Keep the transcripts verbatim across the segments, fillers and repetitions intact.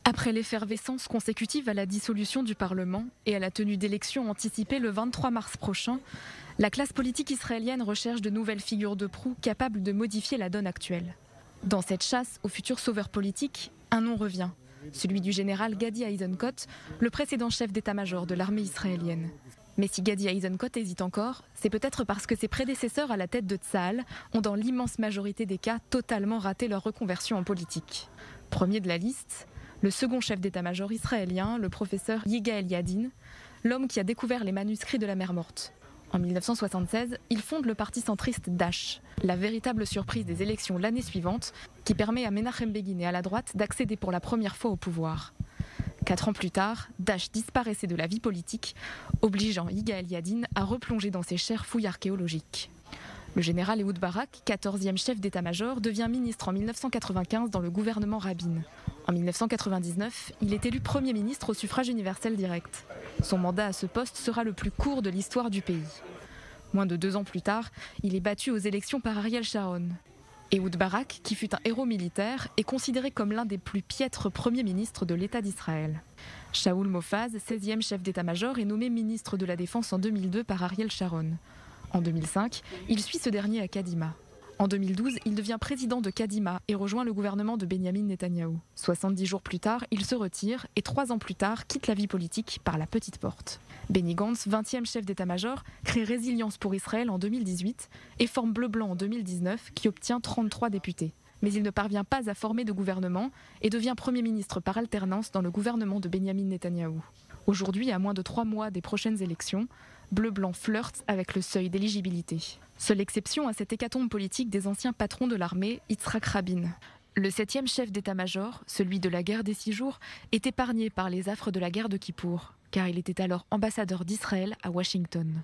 Après l'effervescence consécutive à la dissolution du Parlement et à la tenue d'élections anticipées le vingt-trois mars prochain, la classe politique israélienne recherche de nouvelles figures de proue capables de modifier la donne actuelle. Dans cette chasse au futur sauveur politique, un nom revient, celui du général Gadi Eisenkot, le précédent chef d'état-major de l'armée israélienne. Mais si Gadi Eisenkot hésite encore, c'est peut-être parce que ses prédécesseurs à la tête de Tsahal ont dans l'immense majorité des cas totalement raté leur reconversion en politique. Premier de la liste, le second chef d'état-major israélien, le professeur Yigael Yadin, l'homme qui a découvert les manuscrits de la mer Morte. En mille neuf cent soixante-seize, il fonde le parti centriste Dash, la véritable surprise des élections l'année suivante, qui permet à Menachem Begin et à la droite d'accéder pour la première fois au pouvoir. Quatre ans plus tard, Dash disparaissait de la vie politique, obligeant Yigael Yadin à replonger dans ses chères fouilles archéologiques. Le général Ehud Barak, quatorzième chef d'état-major, devient ministre en mille neuf cent quatre-vingt-quinze dans le gouvernement Rabin. En mille neuf cent quatre-vingt-dix-neuf, il est élu Premier ministre au suffrage universel direct. Son mandat à ce poste sera le plus court de l'histoire du pays. Moins de deux ans plus tard, il est battu aux élections par Ariel Sharon. Ehud Barak, qui fut un héros militaire, est considéré comme l'un des plus piètres premiers ministres de l'État d'Israël. Shaoul Mofaz, seizième chef d'état-major, est nommé ministre de la Défense en deux mille deux par Ariel Sharon. En deux mille cinq, il suit ce dernier à Kadima. En deux mille douze, il devient président de Kadima et rejoint le gouvernement de Benyamin Netanyahou. soixante-dix jours plus tard, il se retire et trois ans plus tard, quitte la vie politique par la petite porte. Benny Gantz, vingtième chef d'état-major, crée Résilience pour Israël en deux mille dix-huit et forme Bleu-Blanc en deux mille dix-neuf, qui obtient trente-trois députés. Mais il ne parvient pas à former de gouvernement et devient Premier ministre par alternance dans le gouvernement de Benyamin Netanyahou. Aujourd'hui, à moins de trois mois des prochaines élections, Bleu-Blanc flirte avec le seuil d'éligibilité. Seule exception à cette hécatombe politique des anciens patrons de l'armée, Yitzhak Rabin. Le septième chef d'état-major, celui de la guerre des six jours, est épargné par les affres de la guerre de Kippour, car il était alors ambassadeur d'Israël à Washington.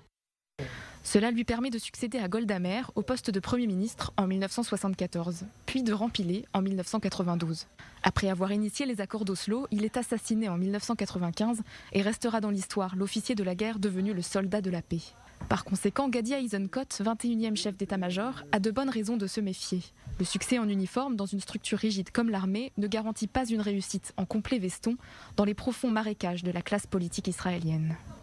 Cela lui permet de succéder à Golda Meir au poste de Premier ministre en mille neuf cent soixante-quatorze, puis de rempiler en mille neuf cent quatre-vingt-douze. Après avoir initié les accords d'Oslo, il est assassiné en mille neuf cent quatre-vingt-quinze et restera dans l'histoire l'officier de la guerre devenu le soldat de la paix. Par conséquent, Gadi Eisenkot, vingt et unième chef d'état-major, a de bonnes raisons de se méfier. Le succès en uniforme dans une structure rigide comme l'armée ne garantit pas une réussite en complet veston dans les profonds marécages de la classe politique israélienne.